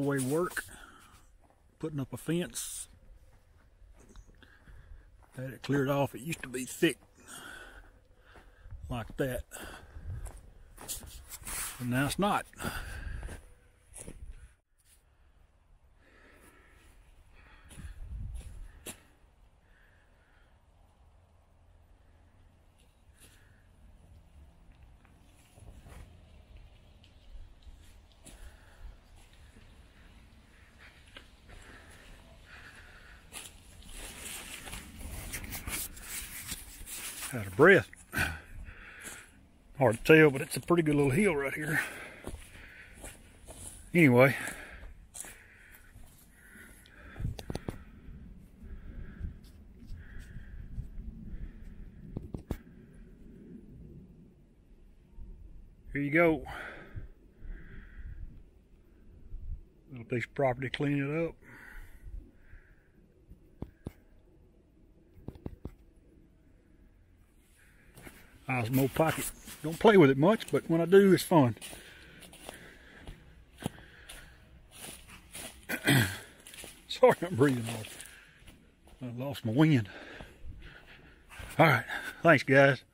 driveway work, putting up a fence. Had it cleared off. It used to be thick like that, but now it's not. Out of breath. Hard to tell, but it's a pretty good little hill right here. Anyway, here you go. Little piece of property, clean it up. Osmo Pocket. Don't play with it much, but when I do, it's fun. Sorry, I'm breathing hard. I lost my wind. All right, thanks, guys.